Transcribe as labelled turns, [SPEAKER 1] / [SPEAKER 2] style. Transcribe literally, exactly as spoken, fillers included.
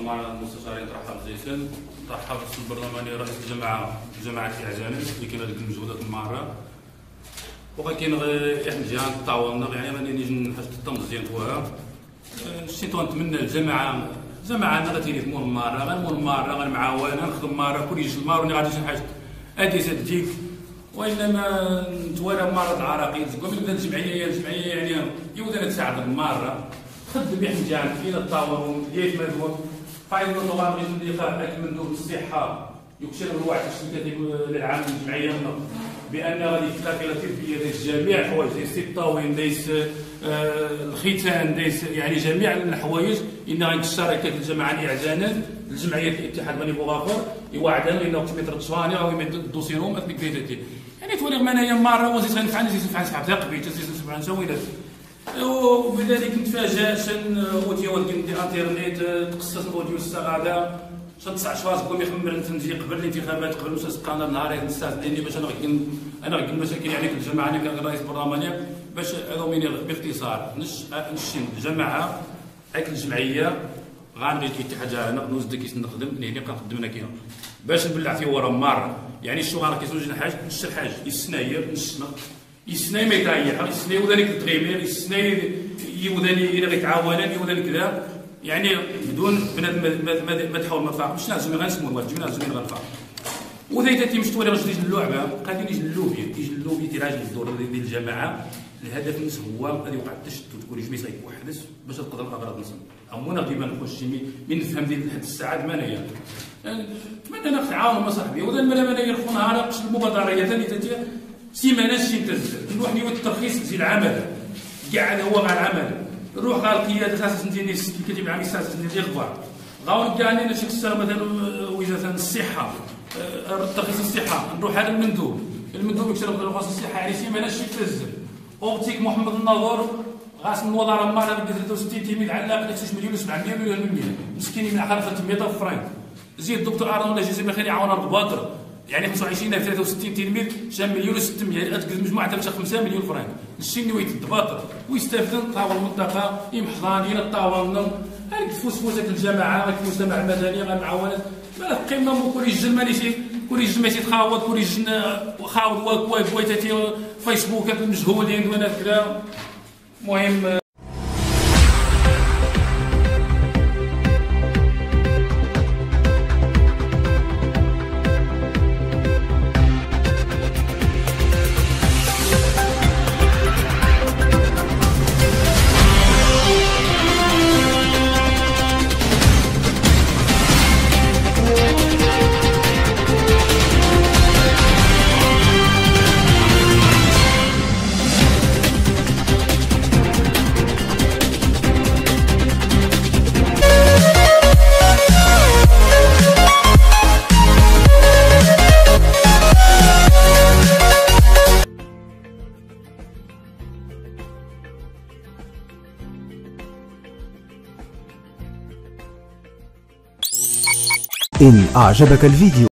[SPEAKER 1] معنا المستشارين طرحها بزيتون، طرحها في البرلماني رئيس الجماعه جماعه الاعجانات اللي كاين هذيك المجهودات المعره. وكاين غير احنا جهه تعاوننا يعني غادي نجي نحط التنظيم توها. شتي نتمنى الجماعه جماعه غادي تمر مره غنمر مره غنمعاون غنخدم مره كل يجي المار وني غادي شي حاجه ادي تديك، وانما نتوالى مرض العراقيل تقول من الجمعيه الجمعيه يعني يودنا تساعد الماره خدم بهم جان فينا الطاور ديال مدوم فايد النظام اللي اللي اكل مندوب الصحه يكشف الواحد الشركه للعام الجمعيه بان غادي تلاقي تربيه ديال جميع الحوايج ديال الطاوين ديس آه الختان ديس يعني جميع الحوايج ان غادي الشركه الجماعه الاعجانات الجمعيه الاتحاد بني بوغافور يوعدنا انه تميت التصواني او يميت الدوسيروم اثنيك ديتاتي يعني تولي منايا مره وزيد غنفعل زيد نفعل سحب تقبي تزيد نفعل سويدات. وبذلك نتفاجأ شن اوديو ديال الانترنت تقصص الاوديو السغاده شن تسع شهور قوم يخمر نتنجي قبل الانتخابات قبل مساس قناه نهار نستاذ لاني باش انا غير انا غير المشاكل يعني الجماعه اللي كان رئيس برلماني باش هذو مني باختصار نش نشن الجماعه هيك الجمعيه غنبغي الاتحاد ديالنا نوز كيس نخدم اللي كنقدم لنا كاين باش نبلع فيه ورا مار يعني الشغل كيسوج حاجه نص الحاج يسناير نصنا يسناي ما يطيح يسناي وذلك التغيير يسناي يوداني الى غيتعاونان يوداني كذا يعني بدون بنادم ما تحاول ما تفاقمش لازم غنسمو الواجب لازم غنفاق وذا تيمشي تولي باش تيجي اللعبه قادرين يجي اللوبي يجي اللوبي تيراجع الدور ديال الجماعه. الهدف نفسه هو غادي يوقع التشتت تكون جميع يوحدس باش تقدر الاغراض نصل امونا ديما نخش من نفهم ديال لحد الساعه ثمانية نتمنى ناخذ تعاون مع صاحبي وذا الملامه يرفعوا نهار قش المبادره ثاني تاتي سيمانه شي تنزل نروح نيوت الترخيص ديال العمل كاع هو مع العمل نروح غا القياده اساس ديال كتب عام اساس ديال الاخبار غاون كاع لنا شي قصه مثلا وزاره الصحه الترخيص الصحه نروح على المندوب المندوب يكتب الرخص الصحه يعني سيمانه شي تنزل اوبتيك محمد الناظور غاسم الوزاره مره ب ثلاثة وستين تلميذ على ستة مليون وسبعمية مليون مليون مسكينين من اخر ثلاثمية الف فرنك زيد الدكتور ارون الله يجزيه بخير يعاون ارض باطر يعني خمسة وعشرين ألف ثلاثة وستين تلميذ شام مليون وستمية يعني غتقد مجموعه تاع خمسة مليون فرنك الشيء اللي يتباطر ويستافد طاول المنطقه يمحضان ينطاول هذيك الفوسفوسه الجماعه المجتمع المدني غنعاونات ما القمه كل يجي ماشي كل يجي ماشي تخاوض كل يجي خاوض واك واك وايتاتي فيسبوك المجهولين وانا كذا المهم.
[SPEAKER 2] إن أعجبك الفيديو